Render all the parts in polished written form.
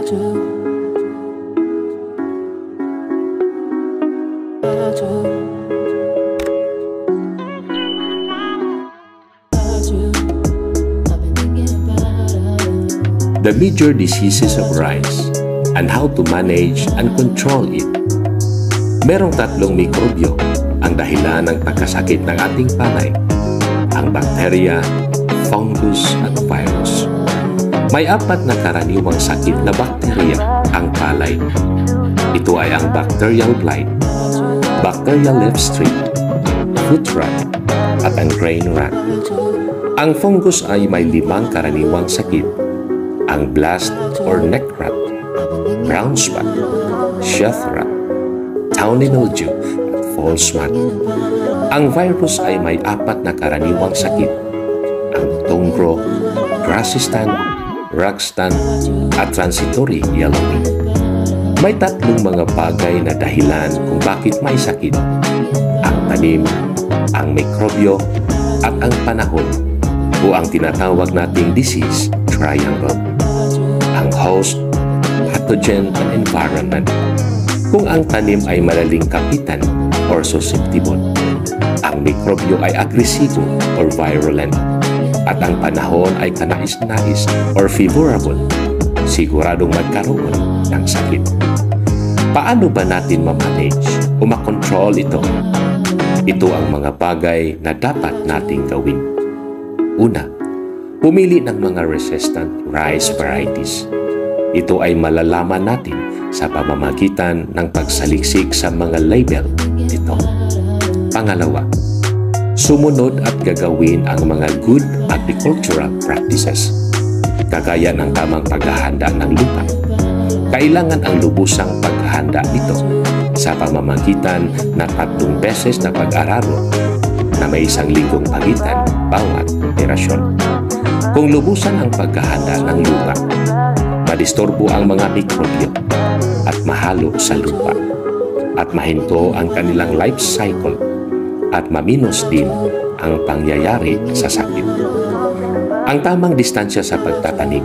The major diseases of rice and how to manage and control it. Merong tatlong mikrobyo ang dahilan ng pagkasakit ng ating palay: ang bakterya, fungus at virus. May apat na karaniwang sakit na bakterya ang palay. Ito ay ang bacterial blight, bacterial leaf streak, foot rot, at ang grain rot. Ang fungus ay may 5 karaniwang sakit: ang blast or neck rot, brown spot, sheath rot, downy mildew, at fall smut. Ang virus ay may 4 na karaniwang sakit: ang tongro, grassy stand, rug stand, at transitory yellowing. May 3 mga bagay na dahilan kung bakit may sakit: ang tanim, ang mikrobyo, at ang panahon, o ang tinatawag nating disease triangle. Ang host, pathogen, and environment. Kung ang tanim ay malaling kapitan or susceptible, ang mikrobyo ay agresibo or virulent, at ang panahon ay kanais-nais or favorable, siguradong magkaroon ng sakit. Paano ba natin ma-manage o makontrol ito? Ito ang mga bagay na dapat nating gawin. Una, pumili ng mga resistant rice varieties. Ito ay malalaman natin sa pamamagitan ng pagsaliksik sa mga label nito. Pangalawa, sumunod at gagawin ang mga good agricultural practices, kagaya ng tamang paghahanda ng lupa. Kailangan ang lubusang paghahanda nito sa pamamagitan na 3 beses na pag-araro na may 1 linggong pagitan bawat operasyon. Kung lubusan ang paghahanda ng lupa, madistorbo ang mga mikrobyo at mahalo sa lupa, at mahinto ang kanilang life cycle, at maminos din ang pangyayari sa sakit. Ang tamang distansya sa pagtatanim.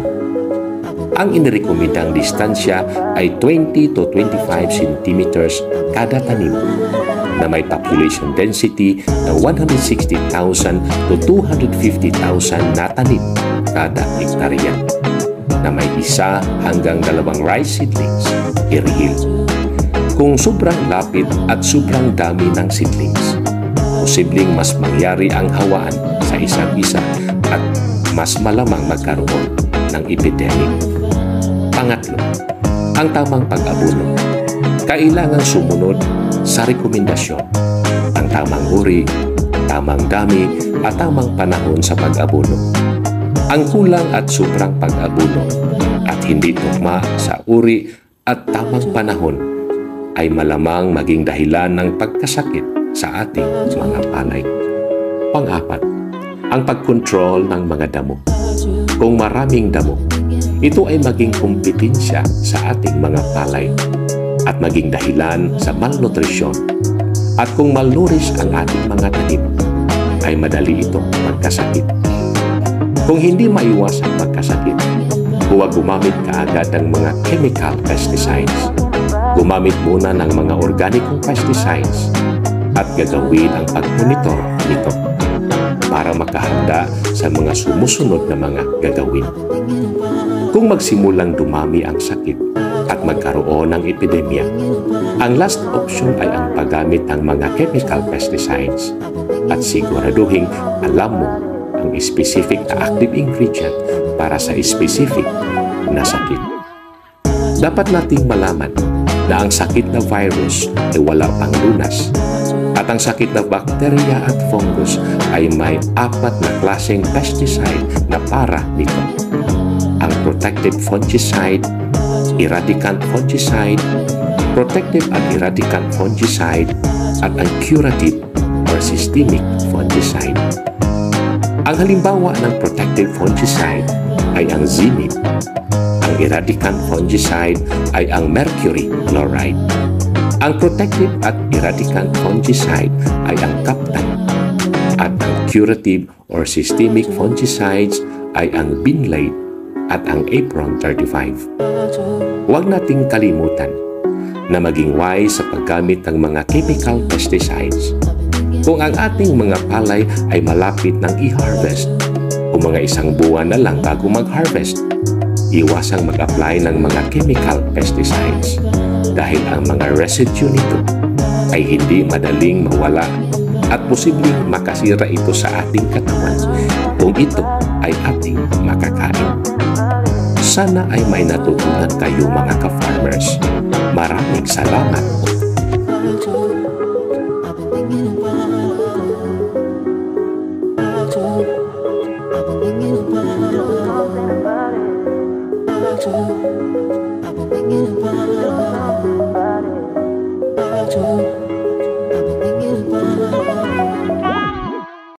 Ang inirekomendang distansya ay 20 to 25 centimeters kada tanim, na may population density na 160,000 to 250,000 na tanim kada hektarya, na may 1 hanggang 2 rice seedlings per hill. Kung sobrang lapit at sobrang dami ng seedlings, posibleng mas mangyari ang hawaan sa isa't isa at mas malamang magkaroon ng epidemic. Pangatlo, ang tamang pag-abono. Kailangan sumunod sa rekomendasyon. Ang tamang uri, tamang dami, at tamang panahon sa pag-abono. Ang kulang at sobrang pag-abono at hindi tugma sa uri at tamang panahon ay malamang maging dahilan ng pagkasakit sa ating mga palay. Pang-apat, ang pag-control ng mga damo. Kung maraming damo, ito ay maging kompetensya sa ating mga palay at maging dahilan sa malnutrisyon. At kung malnourished ang ating mga tanim, ay madali itong magkasakit. Kung hindi maiwas ang magkasakit, huwag gumamit kaagad ng mga chemical pesticides. Gumamit muna ng mga organikong pesticides at gagawin ang pag-monitor nito para makahanda sa mga sumusunod na mga gagawin. Kung magsimulang dumami ang sakit at magkaroon ng epidemya, ang last option ay ang paggamit ng mga chemical pesticides at siguraduhin alam mo ang specific na active ingredient para sa specific na sakit. Dapat nating malaman na ang sakit na virus ay wala pang lunas at ang sakit na bakterya at fungus ay may 4 na klaseng pesticide na para dito: ang protective fungicide, eradicant fungicide, protective and eradicant fungicide, at ang curative or systemic fungicide. Ang halimbawa ng protective fungicide ay ang Zenith. Ang eradicant fungicide ay ang mercury chloride. Ang protective at eradicant fungicide ay ang Captan. At ang curative or systemic fungicides ay ang Binlate, at ang Apron 35. Huwag nating kalimutan na maging wise sa paggamit ng mga chemical pesticides. Kung ang ating mga palay ay malapit ng i-harvest o mga isang buwan na lang bago mag-harvest, iwasang mag-apply ng mga chemical pesticides dahil ang mga residue nito ay hindi madaling mawala at posibleng makasira ito sa ating katawan kung ito ay ating makakain. Sana ay may natutunan kayo mga ka-farmers. Maraming salamat.